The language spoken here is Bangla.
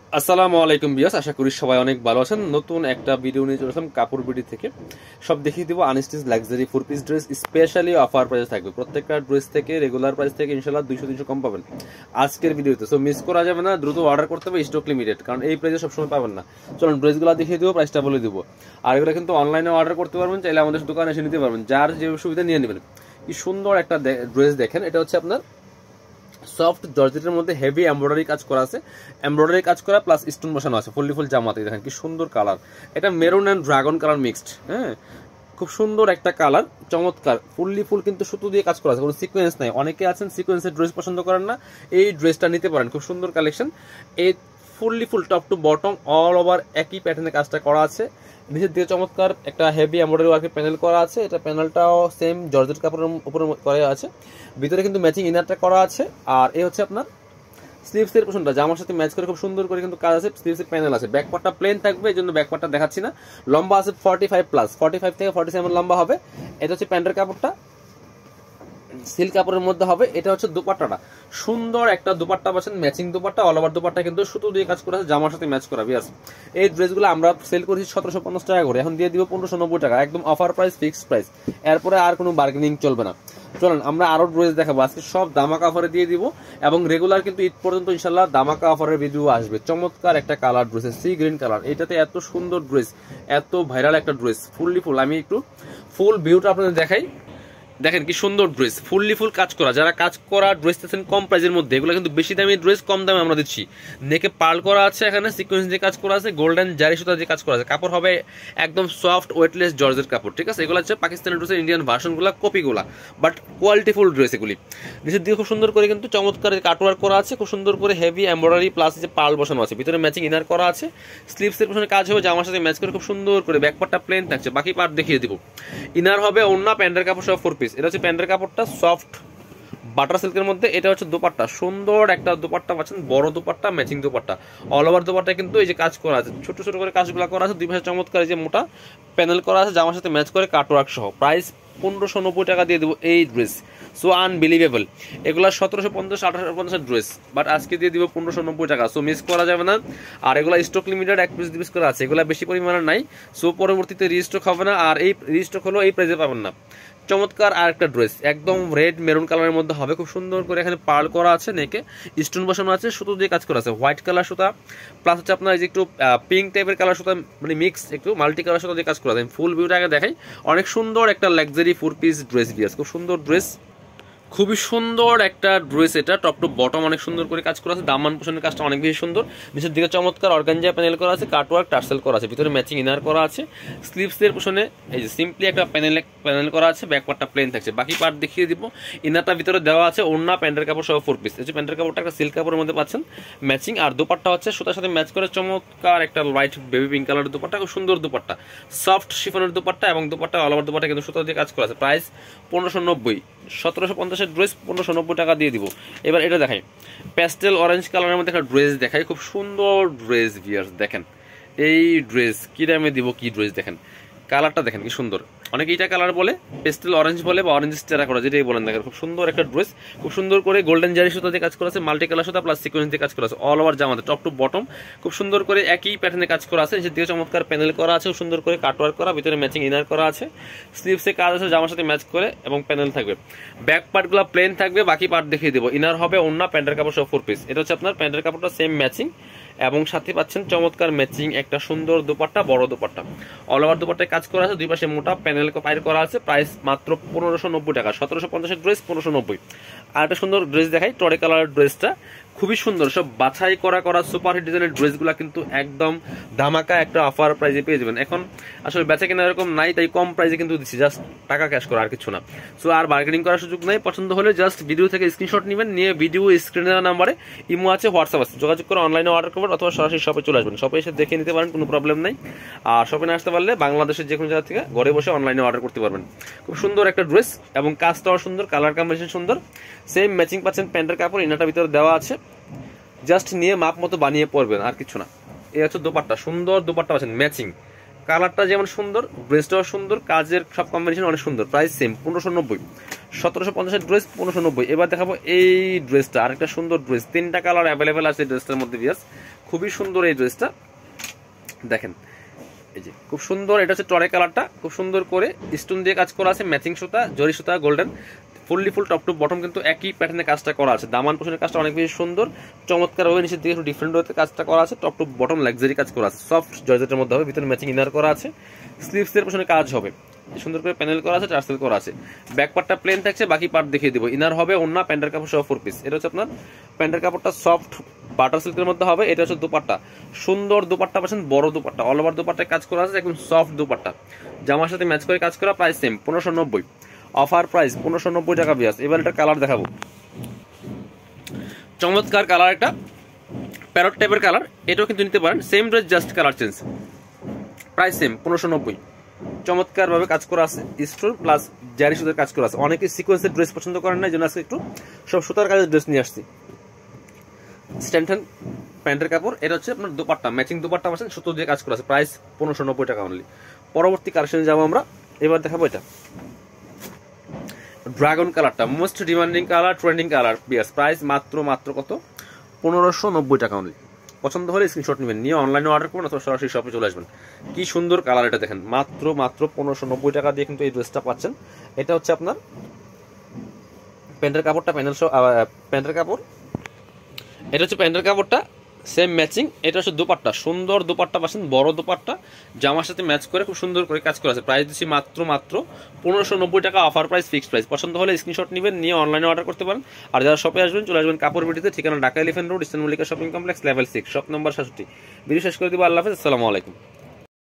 আসসালামু আলাইকুম বিয়াস, আশা করি সবাই অনেক ভালো আছেন। নতুন একটা ভিডিও নিয়ে চলে আসলাম কাপড় বিডি থেকে। সব দেখিয়ে দিব unstitch luxury 4 piece dress, specially offer price থাকবে। প্রত্যেকটা ড্রেস থেকে রেগুলার প্রাইস থেকে ইনশাল্লাহ 200-300 কম পাবেন আজকের ভিডিওতে। সো মিস করা যাবে না, দ্রুত অর্ডার করতে হবে, স্টক লিমিটেড, কারণ এই প্রাইসে সবসময় পাবেন না। চলুন ড্রেসগুলো দেখিয়ে দিব, প্রাইসটা বলে দিব। আর এগুলো কিন্তু অনলাইনে অর্ডার করতে পারবেন, চাইলে আমাদের দোকানে এসে নিতে পারবেন, যার যে সুবিধা নিয়ে নেবেন। কি সুন্দর একটা ড্রেস দেখেন, এটা হচ্ছে আপনার সফট জর্জেটের মধ্যে হেভি এমব্রয়ডারি কাজ করা আছে, এমব্রয়ডারি কাজ করা প্লাস স্টোন বসানো আছে, ফুললি ফুল জামাতে। দেখেন কি সুন্দর কালার, এটা maroon and dragon colour mixed. হ্যাঁ, খুব সুন্দর একটা কালার, চমৎকার। ফুললি ফুল কিন্তু সুতো দিয়ে কাজ করা আছে, কোনো সিকোয়েন্স নাই। অনেকে আছেন সিকোয়েন্সের ড্রেস পছন্দ করেন না, এই ড্রেসটা নিতে পারেন। খুব সুন্দর কালেকশন। এই fully full top to bottom all over একই প্যাটার্নে কাজটা করা আছে। নিচের দিকে চমৎকার একটা হেভি এমব্রয়ডারি ওয়ার্কের প্যানেল করা আছে। এটা প্যানেলটাও সেম জর্জেট কাপড়ের উপরে করা আছে। ভিতরে কিন্তু ম্যাচিং ইনারটা করা আছে। আর এই হচ্ছে আপনার স্লিভসের পোর্শনটা জামার সাথে ম্যাচ করে খুব সুন্দর করে কিন্তু কাজ আছে। স্লিভসের প্যানেল আছে, ব্যাকপার্টটা প্লেন থাকবে, এই জন্য ব্যাকপার্টটা দেখাচ্ছি না। লম্বা আছে 45 প্লাস, 45 থেকে 47 লম্বা হবে। এটা হচ্ছে প্যান্টের কাপড়টা, সিল্ক কাপড়ের মধ্যে হবে। এটা হচ্ছে দুপাট্টাটা, সুন্দর একটা দুপাট্টা পাচ্ছেন, matching dupatta. All over dupatta কিন্তু সুতো দিয়ে কাজ করা আছে, জামার সাথে ম্যাচ করা। বিয়াস, এই ড্রেসগুলো আমরা সেল করেছি 1750 টাকা করে, এখন দিয়ে দিব 1590 টাকা, একদম অফার প্রাইস, ফিক্সড প্রাইস। এরপরে আর কোনো বার্গেনিং চলবে না। চলুন আমরা আরো ড্রেস দেখাবো, আজকে সব দামাকা অফারে দিয়ে দিব, এবং রেগুলার কিন্তু ঈদ পর্যন্ত ইনশাল্লাহ দামাকা অফারের ভিডিও আসবে। চমৎকার একটা কালার ড্রেসের, সি গ্রিন কালার। এটাতে এত সুন্দর ড্রেস, এত ভাইরাল একটা ড্রেস, ফুললি ফুল। আমি একটু ফুল ভিউটা আপনাদের দেখাই। দেখেন কি সুন্দর ড্রেস, ফুললি ফুল কাজ করা। যারা কাজ করা ড্রেস দিচ্ছেন কম প্রাইসের মধ্যে, এগুলো কিন্তু বেশি দামি ড্রেস, কম দামে আমরা দিচ্ছি। নেকে পার্ল করা আছে, এখানে সিকোয়েন্স দিয়ে কাজ করা আছে, গোল্ডেন জারি সুতা দিয়ে কাজ করা আছে। কাপড় হবে একদম সফট ওয়েটলেস জর্জের কাপড়, ঠিক আছে। এগুলো হচ্ছে পাকিস্তানি ড্রেসের ইন্ডিয়ান ভার্সনগুলো, কপিগুলা, বাট কোয়ালিটিফুল ড্রেস এগুলি। নিচের দিকে খুব সুন্দর করে কিন্তু চমৎকার কাটওয়ার্ক করা আছে, খুব সুন্দর করে হেভি এমব্রয়ডারি প্লাস যে পার্ল বসানো আছে। ভিতরে ম্যাচিং ইনার করা আছে, স্লিভসের পিছনে কাজ হবে জামার সাথে ম্যাচ করে খুব সুন্দর করে। ব্যাকপার্টটা প্লেন থাকছে, বাকি পার্ট দেখিয়ে দিব। ইনার হবে ওন্না, প্যান্টের কাপড় সব 4 পিস। এটা হচ্ছে প্যান্টের কাপড়টা সফট বাটার সিল্কের মধ্যে। এটা হচ্ছে দোপাট্টা, সুন্দর একটা দোপাট্টা পাচ্ছেন, বড় dupatta, matching dupatta. All over dupatta কিন্তু এই যে কাজ করা আছে, ছোট ছোট করে কাজগুলো করা আছে। দুই পাশে চমৎকার এই যে মোটা প্যানেল করা আছে, জামার সাথে ম্যাচ করে কাটওয়ার্ক সহ। প্রাইস 1590 টাকা দিয়ে দেবো এই ড্রেস। সো আনবিলিভেবল, এগুলো 1750-1850 ড্রেস, বাট আজকে দিয়ে দিব 1590 টাকা। সো মিস করা যাবে না। আর এগুলো স্টক লিমিটেড, 1 পিস 2 পিস করে আছে, এগুলো বেশি পরিমাণে নাই। সো পরবর্তীতে রিস্টক হবে না, আর এই রিস্টক হলো এই প্রাইসে পাবেন না। চমৎকার আর একটা ড্রেস, একদম রেড মেরুন কালারের মধ্যে হবে। খুব সুন্দর করে এখানে পার্ল করা আছে, নেকে স্টোন বসানো আছে, সুতো দিয়ে কাজ করা আছে। হোয়াইট কালার সুতা প্লাস হচ্ছে আপনার এই যে একটু পিঙ্ক টাইপের কালার সুতা, মানে মিক্স একটু মাল্টি কালার সুতা দিয়ে কাজ করা আছে। ফুল ভিউটা আগে দেখাই। অনেক সুন্দর একটা লাক্সারি 4 পিস ড্রেস বিয়াস, খুব সুন্দর ড্রেস, খুবই সুন্দর একটা ড্রেস। এটা টপ টু বটম অনেক সুন্দর করে কাজ করা আছে, দামান পোষণের কাজটা অনেক বেশি সুন্দর। নিচের দিকে চমৎকার অর্গানজা প্যানেল করা আছে, কাটওয়ার্ক টার্সেল করা আছে, ভিতরে ম্যাচিং ইনার করা আছে। স্লিভসের পোষণে এই যে সিম্পলি একটা প্যানেল করা আছে, ব্যাকপার্টটা প্লেন থাকছে, বাকি পার্ট দেখিয়ে দিব। ইনারটা ভিতরে দেওয়া আছে, ওড়না প্যান্টের কাপড় সহ 4 পিস। এই যে প্যান্টের কাপড়টা একটা সিল্ক কাপড়ের মধ্যে পাচ্ছেন ম্যাচিং, আর দোপাট্টা হচ্ছে সুতার সাথে ম্যাচ করে চমৎকার একটা লাইট বেবি পিঙ্ক কালারের দোপাট্টা, খুব সুন্দর দোপাট্টা, সফট শিফনের দোপাট্টা, এবং দোপাট্টা অল ওভার দোপাট্টা কিন্তু সুতা দিয়ে কাজ করা আছে। প্রাইস 1590, 1750 ড্রেস 1590 টাকা দিয়ে দিব। এবার এটা দেখাই, প্যাস্টেল অরেঞ্জ কালারের মধ্যে একটা ড্রেস দেখাই, খুব সুন্দর ড্রেস ভিয়ার্স। দেখেন এই ড্রেস কি দামে দিব, কি ড্রেস দেখেন, কালারটা দেখেন কি সুন্দর। অনেকে এইটা কালার বলে, পেস্টেল অরেঞ্জ বলে, বা অরেঞ্জ টেরা করা, যেটাই বলেন দেখেন। খুব সুন্দর একটা ড্রেস, খুব সুন্দর করে গোল্ডেন জারি সুতা দিয়ে কাজ করা আছে, মাল্টি কালার সুতা প্লাস সিকোয়েন্স দিয়ে কাজ করা আছে। অল ওভার জামাতে টপ টু বটম খুব সুন্দর করে একই প্যাটার্নে কাজ করা আছে। নিচের দিকে চমৎকার প্যানেল করা আছে, খুব সুন্দর করে কাটওয়ার্ক করা, ভিতরে ম্যাচিং ইনার করা আছে। স্লিভসে কাজ আছে জামার সাথে ম্যাচ করে, এবং প্যানেল থাকবে। ব্যাক পার্টগুলো প্লেন থাকবে, বাকি পার্ট দেখিয়ে দেবো। ইনার হবে ওন্না, প্যান্টের কাপড় সব 4 পিস। এটা হচ্ছে আপনার প্যান্টের কাপড়টা সেম ম্যাচিং, এবং সাথে পাচ্ছেন চমৎকার ম্যাচিং একটা সুন্দর দোপাট্টা, বড় দোপাট্টা। অল ওভার দোপাট্টায় কাজ করা আছে, দুই পাশে মোটা প্যানেল পাইর করা আছে। প্রাইস মাত্র 1590 টাকা, 1750 ড্রেস 1590। আর একটা সুন্দর ড্রেস দেখাই, টরে কালার ড্রেসটা খুবই সুন্দর। সব বাছাই করা সুপার হিট ডিজাইনের ড্রেসগুলো কিন্তু একদম ধামাকা একটা অফার প্রাইসে পেয়ে যাবেন। এখন আসলে বেচা কেনা এরকম নাই, তাই কম প্রাইসে কিন্তু দিচ্ছি, জাস্ট টাকা ক্যাশ করা, আর কিছু না। সো আর বার্গেনিং করার সুযোগ নাই। পছন্দ হলে জাস্ট ভিডিও থেকে স্ক্রিনশট নেবেন, নিয়ে ভিডিও স্ক্রিনে দেওয়া নাম্বারে ইমো আছে, হোয়াটসঅ্যাপ আছে, যোগাযোগ করে অনলাইনে অর্ডার করবেন, অথবা সরাসরি শপে চলে আসবেন। শপে এসে দেখে নিতে পারেন, কোনো প্রবলেম নাই। আর শপে না আসতে পারলে বাংলাদেশের যে কোনো জায়গা থেকে ঘরে বসে অনলাইনে অর্ডার করতে পারবেন। খুব সুন্দর একটা ড্রেস, এবং কাজটাও সুন্দর, কালার কম্বিনেশন সুন্দর। সেম ম্যাচিং পাচ্ছেন প্যান্টের কাপড়, ইনারটা ভিতরে দেওয়া আছে, জাস্ট নিয়ে মাপ মতো বানিয়ে পরবেন, আর কিছু না। এই হচ্ছে দোপাট্টা, সুন্দর দোপাট্টা পাচ্ছেন ম্যাচিং, কালারটা যেমন সুন্দর, ড্রেসটাও সুন্দর, কাজের সব কম্বিনেশন অনেক সুন্দর। Price same 1590। 1750 ড্রেস 1590। এবার দেখাবো এই ড্রেসটা, আরেকটা সুন্দর ড্রেস, 3টা কালার অ্যাভেলেবেল আছে এই ড্রেসটার মধ্যে ভিউয়ার্স, খুবই সুন্দর এই ড্রেসটা দেখেন, এই যে খুব সুন্দর, এটা হচ্ছে টরে কালারটা, খুব সুন্দর করে স্টোন দিয়ে কাজ করা আছে, ম্যাচিং সুতা, জরি সুতা, golden, fully full top to bottom কিন্তু একই প্যাটার্নে কাজটা করা আছে। দামান পোষণের কাজটা অনেক বেশি সুন্দর, চমৎকার হবে, নিচের দিকে একটু ডিফারেন্ট হতে কাজটা করা আছে, টপ টু বটম লাক্সারি কাজ করা আছে, সফট জর্জেটের মধ্যে হবে, ভিতরে ম্যাচিং ইনার করা আছে, স্লিভসের পোষণে কাজ হবে, সুন্দর করে প্যানেল করা আছে, টার্সেল করা আছে, ব্যাক পার্টটা প্লেন থাকছে, বাকি পার্ট দেখিয়ে দিব। ইনার হবে ওন্না, প্যান্টের কাপড় সহ 4 পিস। এটা হচ্ছে আপনার প্যান্টের কাপড়টা সফট বাটার সিল্কের মধ্যে হবে। এটা হচ্ছে দুপাট্টা, সুন্দর দুপাট্টা পাচ্ছেন, বড় দুপাট্টা, অল ওভার দুপাট্টায় কাজ করা আছে, একদম সফট দুপাট্টা, জামার সাথে ম্যাচ করে কাজ করা, প্রাইস সেম 1590, অফার প্রাইস 1590 টাকা ভিউয়ার্স। এবার এটা কালার দেখাবো, চমৎকার কালার, একটা প্যারট টাইপের কালার, এটাও কিন্তু নিতে পারেন, same dress just colour change, price same 1590। চমৎকার ভাবে কাজ করা আছে, স্টোন প্লাস জারি সুতার কাজ করা আছে। অনেকে সিকোয়েন্সের ড্রেস পছন্দ করেন না, এই জন্য আজকে একটু সব সুতার কাজের ড্রেস নিয়ে আসছি। স্ট্যান্টন প্যান্টের কাপড়, এটা হচ্ছে আপনার দুপাট্টা, ম্যাচিং দুপাট্টা পাচ্ছেন, সুতো দিয়ে কাজ করা আছে, প্রাইস 1590 টাকা অনলি। পরবর্তী কালেকশনে যাবো আমরা, এবার দেখাবো এটা ড্রাগন কালারটা, most demanding colour, trending colour বিয়ার্স, প্রাইস মাত্র কত 1590 টাকা অনলি। পছন্দ হলে স্ক্রিনশট নেবেন, নিয়ে অনলাইনে অর্ডার করুন অথবা সরাসরি শপে চলে আসবেন। কি সুন্দর কালার, এটা দেখেন, মাত্র 1590 টাকা দিয়ে কিন্তু এই ড্রেসটা পাচ্ছেন। এটা হচ্ছে আপনার প্যান্টের কাপড়টা, প্যান্টের কাপড়, এটা হচ্ছে প্যান্টের কাপড়টা সেম ম্যাচিং। এটা হচ্ছে দুপাট্টা, সুন্দর দুপাট্টা পাচ্ছেন, বড় দুপাট্টা, জামার সাথে ম্যাচ করে খুব সুন্দর করে কাজ করা আছে। প্রাইস দিচ্ছি মাত্র 1590 টাকা, অফার প্রাইস, ফিক্সড প্রাইস। পছন্দ হলে স্ক্রিনশট নেবেন, নিয়ে অনলাইনে অর্ডার করতে পারেন। আর যারা শপে আসবেন চলে আসবেন কাপড় বিটিতে, ঠিকানা Dhaka Elephant Road, Eastern Mallika shopping complex, level 6, shop number 67। Video শেষ করে দিব, আল্লাহ হাফেজ, আসসালামু আলাইকুম।